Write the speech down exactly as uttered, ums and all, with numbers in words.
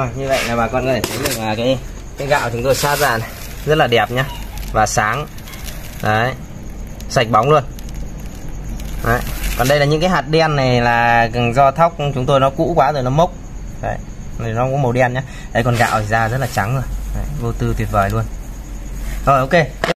Rồi như vậy là bà con có thể thấy được là cái cái gạo chúng tôi sát ra này, rất là đẹp nhá và sáng đấy, sạch bóng luôn đấy. Còn đây là những cái hạt đen này là do thóc chúng tôi nó cũ quá rồi nó mốc đấy, này nó có màu đen nhá. Đây còn gạo thì ra rất là trắng rồi đấy, vô tư tuyệt vời luôn. Rồi ok.